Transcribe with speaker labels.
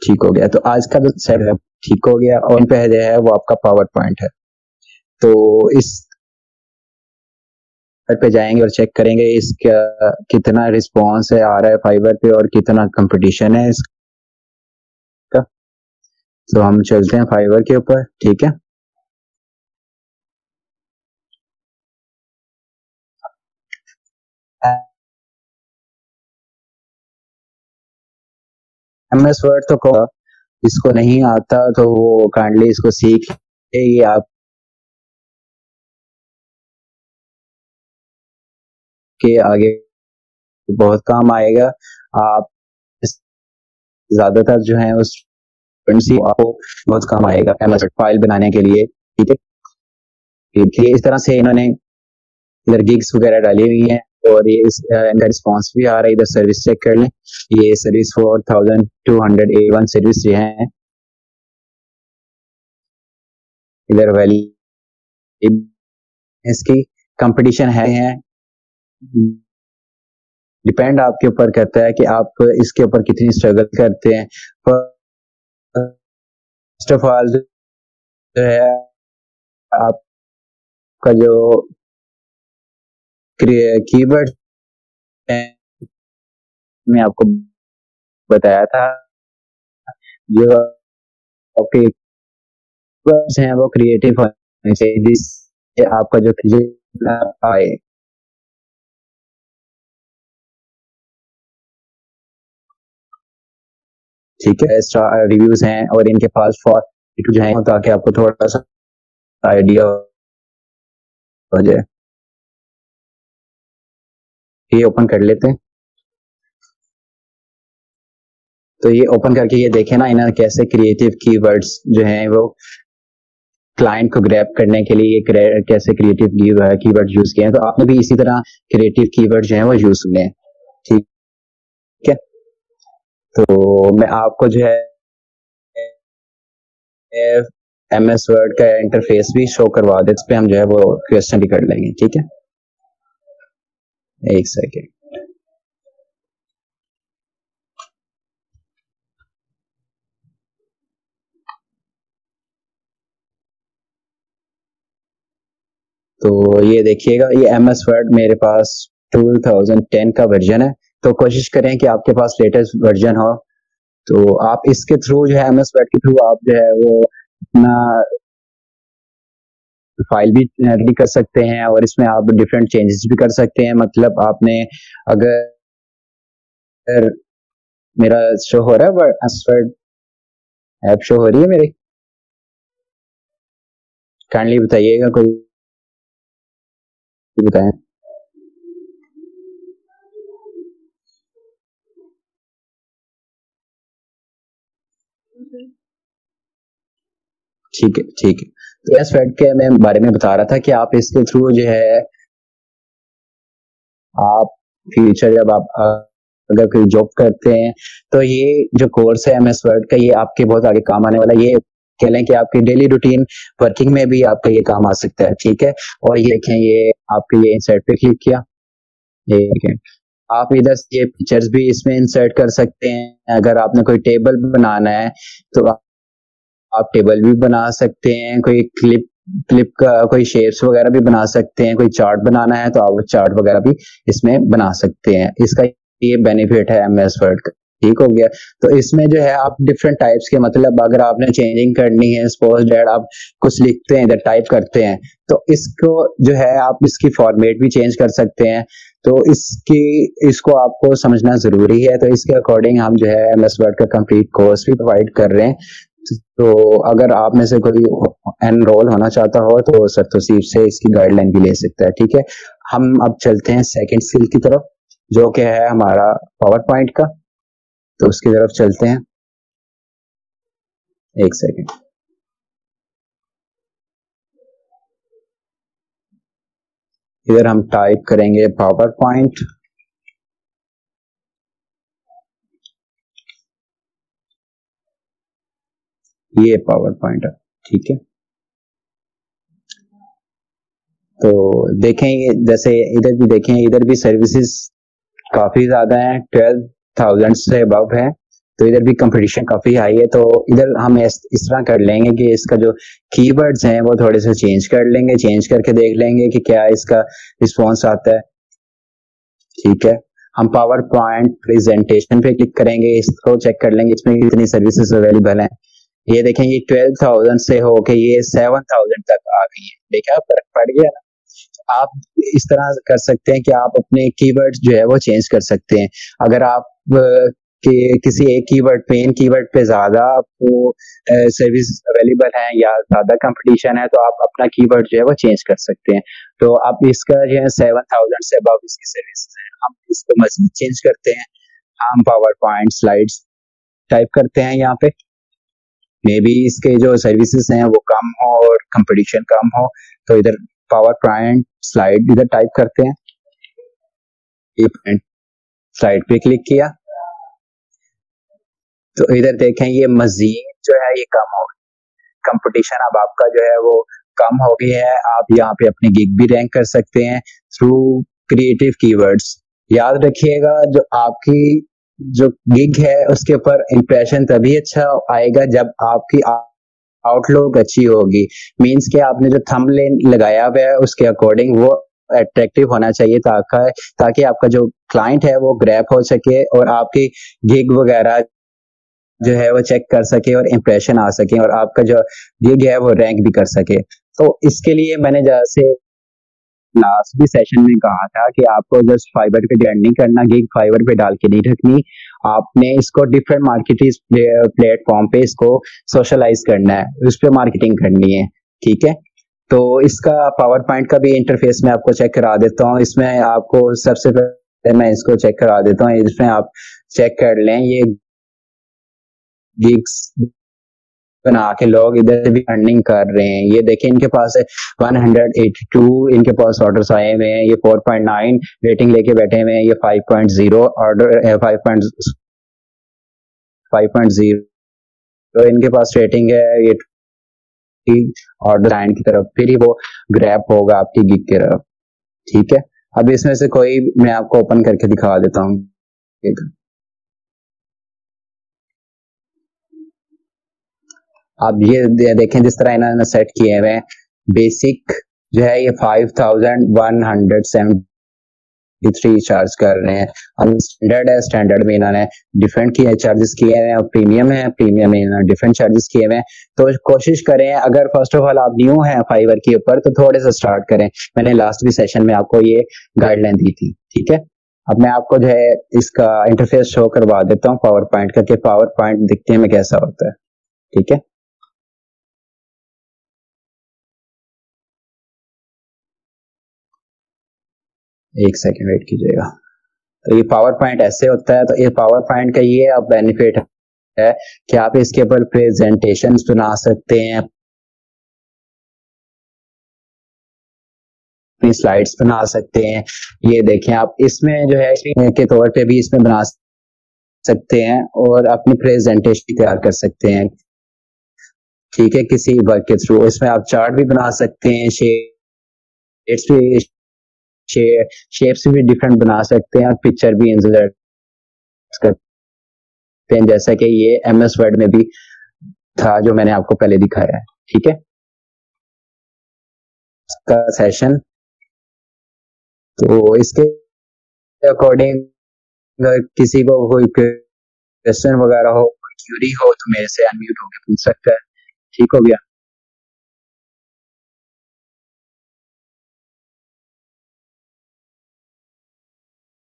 Speaker 1: ठीक हो गया। तो आज का जो सेट है ठीक हो गया, और पे जो है वो आपका पावर पॉइंट है। तो इस पे जाएंगे और चेक करेंगे इसका कितना रिस्पॉन्स है आ रहा है फाइबर पे और कितना कंपटीशन है इसका। तो हम चलते हैं फाइबर के ऊपर, ठीक है। MS वर्ड तो को इसको नहीं आता तो वो काइंडली इसको सीख ये आप के आगे बहुत काम आएगा। आप ज्यादातर जो है उस आपको बहुत काम आएगा MS फाइल बनाने के लिए, ठीक है। ठीक है, इस तरह से इन्होंने इधर गिग्स वगैरह डाली हुई हैं, और ये इनका रिस्पॉन्स भी आ रहा है। इधर सर्विस चेक कर लें, ये सर्विस 4281 सर्विस जो है इधर वैली इसकी कंपटीशन है डिपेंड आपके ऊपर करता है कि आप इसके ऊपर कितनी स्ट्रगल करते हैं। फर्स्ट ऑफ ऑल जो है आपका जो कीवर्ड मैं आपको बताया था, जो आपके कीवर्ड्स हैं वो क्रिएटिव होने चाहिए जिससे आपका जो आए। ठीक है, स्टार रिव्यूज हैं और इनके पास फॉर जो है ताकि आपको थोड़ा सा आइडिया हो जाए। ये ओपन कर लेते हैं। तो ये ओपन करके ये देखें ना, इन्होंने कैसे क्रिएटिव कीवर्ड्स जो हैं वो क्लाइंट को ग्रैब करने के लिए कैसे क्रिएटिव कीवर्ड यूज किए हैं। तो आपने भी इसी तरह क्रिएटिव कीवर्ड जो है वो यूज करने हैं, ठीक है। तो मैं आपको जो है MS वर्ड का इंटरफेस भी शो करवा दे, इस पे हम जो है वो क्वेश्चन भी कर लेंगे, ठीक है। एक सेकेंड। तो ये देखिएगा, ये MS वर्ड मेरे पास 2010 का वर्जन है। तो कोशिश करें कि आपके पास लेटेस्ट वर्जन हो। तो आप इसके थ्रू जो है MS वर्ड के थ्रू आप जो है वो अपना फाइल भी रेडी कर सकते हैं, और इसमें आप डिफरेंट चेंजेस भी कर सकते हैं। मतलब आपने अगर मेरा शो हो रहा है MS वर्ड ऐप शो हो रही है मेरी, काइंडली बताइएगा, कोई बताएं। ठीक है, ठीक है। तो एस वर्ड के मैं बारे में बता रहा था कि आप इसके थ्रू जो है आप फ्यूचर जब आप अगर कोई जॉब करते हैं तो ये जो कोर्स है MS वर्ड का, ये आपके बहुत आगे काम आने वाला है। ये कह लें कि आपकी डेली रूटीन वर्किंग में भी आपका ये काम आ सकता है, ठीक है। और ये देखें, ये आपके ये इंसर्ट पे क्लिक किया, ये देखें आप इधर से ये पिक्चर्स भी इसमें इंसर्ट कर सकते हैं। अगर आपने कोई टेबल बनाना है तो आप टेबल भी बना सकते हैं, कोई क्लिप का कोई शेप्स वगैरह भी बना सकते हैं, कोई चार्ट बनाना है तो आप चार्ट वगैरह भी इसमें बना सकते हैं। इसका ये बेनिफिट है MS वर्ड का, ठीक हो गया। तो इसमें जो है आप डिफरेंट टाइप्स के, मतलब अगर आपने चेंजिंग करनी है, सपोज दैट आप कुछ लिखते हैं इधर टाइप करते हैं, तो इसको जो है आप इसकी फॉर्मेट भी चेंज कर सकते हैं। तो इसको आपको समझना जरूरी है। तो इसके अकॉर्डिंग हम जो है MS वर्ड का कंप्लीट कोर्स भी प्रोवाइड कर रहे हैं। तो अगर आप में से कोई एनरोल होना चाहता हो तो सर तौसीफ से इसकी गाइडलाइन भी ले सकता है, ठीक है। हम अब चलते हैं सेकंड स्किल की तरफ, जो कि है हमारा पावर पॉइंट का। तो उसकी तरफ चलते हैं, एक सेकंड। इधर हम टाइप करेंगे पावर पॉइंट, ये पावर पॉइंट है, ठीक है। तो देखें, जैसे इधर भी देखें, इधर भी सर्विसेज काफी ज्यादा हैं, 12,000 से अबव है। तो इधर भी कंपटीशन काफी हाई है। तो इधर हम इस तरह कर लेंगे कि इसका जो कीवर्ड्स हैं वो थोड़े से चेंज कर लेंगे, चेंज करके देख लेंगे कि क्या इसका रिस्पॉन्स आता है। ठीक है, हम पावर पॉइंट प्रेजेंटेशन पे क्लिक करेंगे, इसको चेक कर लेंगे इसमें कितनी सर्विसेज अवेलेबल हैं। ये देखें, ये 12,000 से होके ये 7,000 तक आ गई है। देखा, फर्क पड़ गया ना। आप इस तरह कर सकते हैं कि आप अपने कीवर्ड्स जो है वो चेंज कर सकते हैं। अगर आप कि किसी एक कीवर्ड पे, इन कीवर्ड पे ज्यादा आपको सर्विस अवेलेबल है या ज्यादा कंपटीशन है, तो आप अपना कीवर्ड जो है वो चेंज कर सकते हैं। तो आप इसका जो है 7,000 से अबव इसकी सर्विस है, हम इसको मजीद चेंज करते हैं। हम पावर पॉइंट स्लाइड्स टाइप करते हैं यहाँ पे, मे बी इसके जो सर्विसेज हैं वो कम हो और कंपटीशन कम हो, तो इधर पावर पॉइंट स्लाइड इधर टाइप करते हैं। स्लाइड पे क्लिक किया तो इधर देखें ये मजीद जो है ये कम हो गई, कंपटीशन अब आपका जो है वो कम हो गया है। आप यहाँ पे अपनी गिग भी रैंक कर सकते हैं थ्रू क्रिएटिव कीवर्ड्स। याद रखिएगा, जो आपकी जो गिग है उसके ऊपर इंप्रेशन तभी अच्छा आएगा जब आपकी आउटलुक अच्छी होगी। मींस कि आपने जो थंबनेल लगाया हुआ है उसके अकॉर्डिंग वो अट्रैक्टिव होना चाहिए, ताकि आपका जो क्लाइंट है वो ग्रैब हो सके और आपकी गिग वगैरह जो है वो चेक कर सके और इंप्रेशन आ सके और आपका जो गिग है वो रैंक भी कर सके। तो इसके लिए मैंने जैसे लास्ट भी सेशन में कहा था कि आपको जस्ट फाइवर पे डिपेंड नहीं करना, गिग फाइवर पे डाल के नहीं रखनी, आपने इसको डिफरेंट मार्केटिंग प्लेटफॉर्म पे इसको सोशलाइज करना है, उस पर मार्केटिंग करनी है। ठीक है, तो इसका पावर पॉइंट का भी इंटरफेस मैं आपको चेक करा देता हूँ। इसमें आपको सबसे पहले मैं इसको चेक करा देता हूँ। इसमें आप चेक कर लें, ये गिग्स बना के लोग इधर भी अर्निंग कर रहे हैं। ये देखिए, इनके पास है 182 इनके पास ऑर्डर्स आए हुए हैं। ये 4.9 रेटिंग लेके बैठे हुए हैं। ये 5.0 ऑर्डर 5.0 तो इनके पास रेटिंग है। ये ऑर्डर क्लाइंट की तरफ, फिर ही वो ग्रैब होगा आपकी गिग की तरफ। ठीक है, अब इसमें से कोई मैं आपको ओपन करके दिखा देता हूँ। आप ये देखें, जिस तरह इन्होंने सेट किए हुए हैं, बेसिक जो है ये 5,173 चार्ज कर रहे हैं। अब स्टैंडर्ड है, स्टैंडर्ड में इन्होंने डिफरेंट किए चार्जेस किए हुए हैं, और प्रीमियम है, प्रीमियम में इन्होंने डिफरेंट चार्जेस किए हुए हैं। तो कोशिश करें, अगर फर्स्ट ऑफ ऑल आप न्यू हैं फाइवर के ऊपर, तो थोड़े से स्टार्ट करें। मैंने लास्ट भी सेशन में आपको ये गाइडलाइन दी थी। ठीक है, अब मैं आपको जो है इसका इंटरफेस शो करवा देता हूँ पावर पॉइंट का, कि पावर पॉइंट दिखने में कैसा होता है। ठीक है, एक सेकेंड वेट कीजिएगा। तो ये पावर पॉइंट ऐसे होता है। तो ये पावर पॉइंट का ये अब बेनिफिट है कि आप इसके ऊपर प्रेजेंटेशन बना सकते हैं, अपनी स्लाइड्स बना सकते हैं। ये देखें, आप इसमें जो है के तौर पे भी इसमें बना सकते हैं और अपनी प्रेजेंटेशन तैयार कर सकते हैं। ठीक है, किसी वर्क के थ्रू इसमें आप चार्ट भी बना सकते हैं, शेप्स भी शेप्स भी डिफरेंट बना सकते हैं, और पिक्चर भी इंसर्ट करते हैं, जैसा कि ये MS वर्ड में भी था जो मैंने आपको पहले दिखाया है। ठीक है, इसका सेशन, तो इसके अकॉर्डिंग किसी को कोई क्वेश्चन वगैरह हो, क्यूरी हो, तो मेरे से अनम्यूट होकर पूछ सकता है। ठीक हो गया।